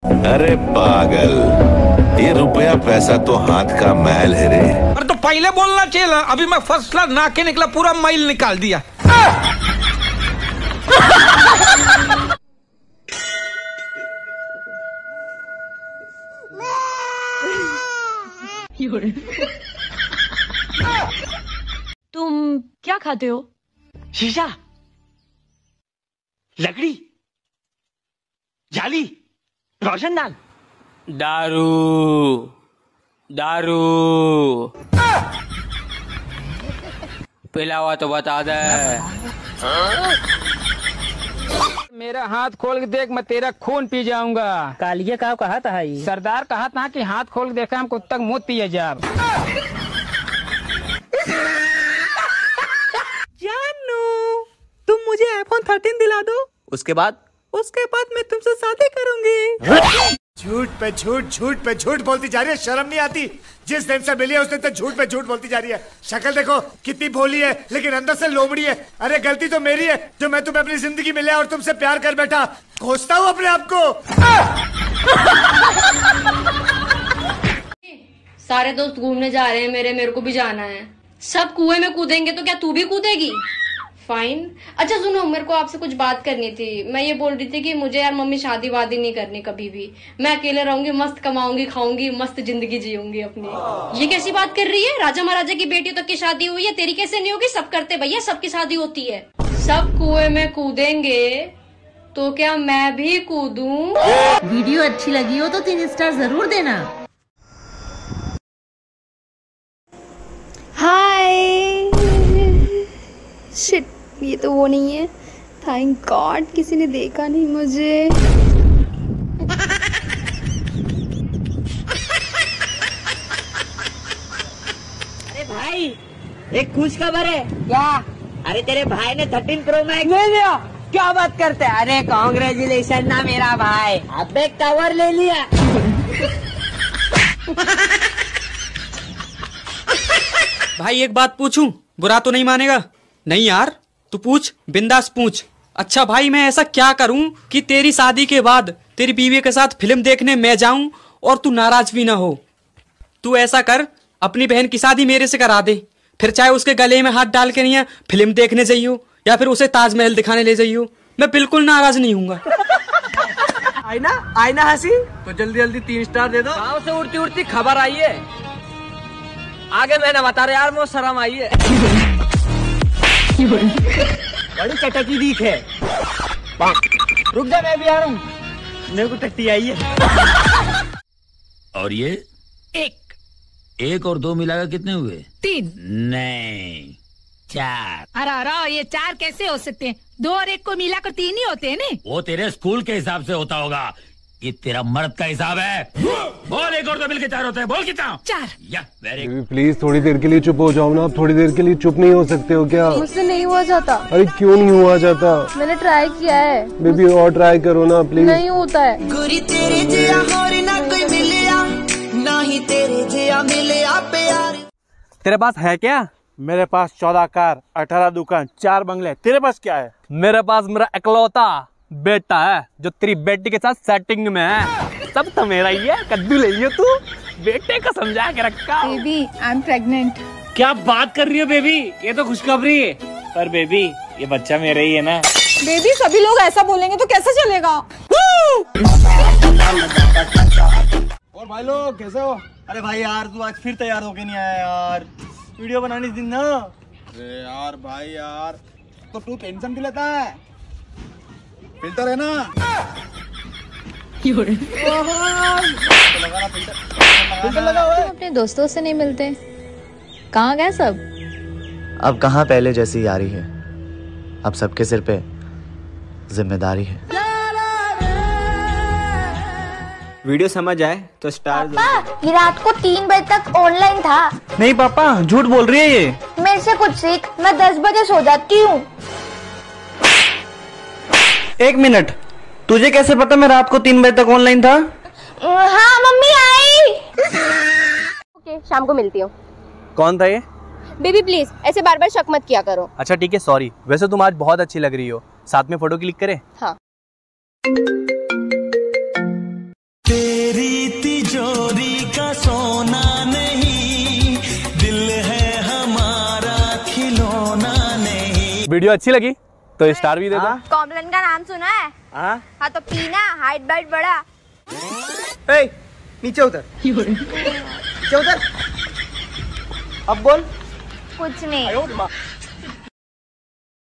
अरे पागल, ये रुपया पैसा तो हाथ का मैल है रे। अरे तो पहले बोलना चाहिए ना, अभी मैं फर्स्ट क्लास नहा के निकला, पूरा मैल निकाल दिया। तुम क्या खाते हो? शीशा, लकड़ी, जाली, रोशनदान, दारू, दारू। पिला हुआ तो बता दे। मेरा हाथ खोल के देख, मैं तेरा खून पी जाऊंगा। कालिया का कहा था ही। सरदार कहा था कि हाथ खोल के देखा हमको तक मुँह पिए जा। जानू, तुम मुझे iPhone 13 दिला दो। उसके बाद मैं तुमसे शादी करूंगी। झूठ पे झूठ, झूठ पे झूठ बोलती जा रही है, शर्म नहीं आती? जिस दिन से मिली है उसने तो झूठ पे झूठ बोलती जा रही है। शक्ल देखो कितनी भोली है, लेकिन अंदर से लोमड़ी है। अरे गलती तो मेरी है जो मैं तुम्हें अपनी जिंदगी में लिया और तुमसे प्यार कर बैठा। कोसता हूँ अपने आप को। सारे दोस्त घूमने जा रहे हैं, मेरे को भी जाना है। सब कुएं में कूदेंगे तो क्या तू भी कूदेगी? फाइन। अच्छा सुनो, मेरे को आपसे कुछ बात करनी थी। मैं ये बोल रही थी कि मुझे यार मम्मी शादी वादी नहीं करनी कभी भी। मैं अकेले रहूंगी, मस्त कमाऊंगी, खाऊंगी, मस्त जिंदगी जीऊंगी अपनी। ये कैसी बात कर रही है? राजा महाराजा की बेटियों तक की शादी हुई है, तेरी कैसे नहीं होगी? सब करते भैया, सबकी शादी होती है। सब कुएं में कूदेंगे तो क्या मैं भी कूदूं? वीडियो अच्छी लगी हो तो 3 स्टार जरूर देना। हाय, शिट, ये तो वो नहीं है। थैंक गॉड किसी ने देखा नहीं मुझे। अरे भाई, एक खुश खबर है। क्या? अरे तेरे भाई ने 13 प्रो मैक्स ले लिया। क्या बात करते हैं? अरे कांग्रेचुलेशन ना मेरा भाई, अबे कवर ले लिया। भाई एक बात पूछूं, बुरा तो नहीं मानेगा? नहीं यार, तू पूछ, बिंदास पूछ। अच्छा भाई, मैं ऐसा क्या करूं कि तेरी शादी के बाद तेरी बीवी के साथ फिल्म देखने मैं जाऊं और तू नाराज भी ना हो? तू ऐसा कर, अपनी बहन की शादी मेरे से करा दे, फिर चाहे उसके गले में हाथ डाल के नहीं फिल्म देखने जाइयो या फिर उसे ताजमहल दिखाने ले जाइयो, मैं बिल्कुल नाराज नहीं हूँगा। आईना हंसी तो जल्दी जल्दी 3 स्टार दे दो। गाँव से उड़ती उड़ती खबर आई है, आगे मैंने बता रहा यार, मुझे शर्म आई है। बड़ी चटकी दीख है। रुक जा, मैं भी आ रहा हूँ, मेरे को टट्टी आई है। और ये एक और 2 मिलाकर कितने हुए? 3। नहीं, 4। अरे ये 4 कैसे हो सकते हैं? 2 और 1 को मिलाकर 3 ही होते हैं ना? वो तेरे स्कूल के हिसाब से होता होगा, ये तेरा मर्द का हिसाब है। बोल, 1 और 2 मिलकर 4 होते हैं, बोल कितना? 4। या वेरी गुड। प्लीज थोड़ी देर के लिए चुप हो जाओ ना। आप थोड़ी देर के लिए चुप नहीं हो सकते हो क्या? मुझसे नहीं हुआ जाता। अरे क्यों नहीं हुआ जाता? मैंने ट्राई किया है। बेबी और ट्राई करो ना प्लीज। नहीं होता है। गुरी तेरे जिया और ना कोई मिलिया, ना ही तेरे जिया मिलिया प्यार। तेरे पास है क्या? मेरे पास 14 कार, 18 दुकान, 4 बंगले। तेरे पास क्या है? मेरे पास मेरा इकलौता बेटा है जो तेरी बेटी के साथ सेटिंग में है। सब तो मेरा ही है, कद्दू ले लियो तू, बेटे को समझा के रखा। Baby, I am pregnant. क्या बात कर रही हो बेबी? ये तो खुशखबरी है। पर बेबी, ये बच्चा मेरा ही है ना? बेबी, सभी लोग ऐसा बोलेंगे तो कैसे चलेगा? और भाई लोग कैसे हो? अरे भाई यार, तू आज फिर तैयार होके नहीं आया यार, वीडियो बनाने दिन ना। अरे यार भाई यार, तो तू टेंशन क्यों लेता है? फिल्टर है ना? फिल्टर लगा हुआ है। अपने दोस्तों से नहीं मिलते, कहाँ गए सब? अब कहाँ पहले जैसी यारी है, अब सबके सिर पे जिम्मेदारी है। वीडियो समझ आए तो स्टार। पापा, ये रात को 3 बजे तक ऑनलाइन था। नहीं पापा, झूठ बोल रही है ये। मेरे से कुछ सीख, मैं 10 बजे सो जाती हूँ। 1 मिनट, तुझे कैसे पता मैं रात को 3 बजे तक ऑनलाइन था? हाँ मम्मी आई। ओके, शाम को मिलती हूँ। कौन था ये? बेबी प्लीज ऐसे बार बार शक मत किया करो। अच्छा ठीक है, सॉरी। वैसे तुम आज बहुत अच्छी लग रही हो, साथ में फोटो क्लिक करें? हाँ। तिजोरी का सोना नहीं, दिल है हमारा खिलौना नहीं। वीडियो अच्छी लगी तो स्टार भी दे दो। कॉम्प्लान का नाम सुना है? हाँ तो पीना, हाइट बाइट बड़ा। नीचे उतर। नीचे उतर। अब बोल। कुछ नहीं।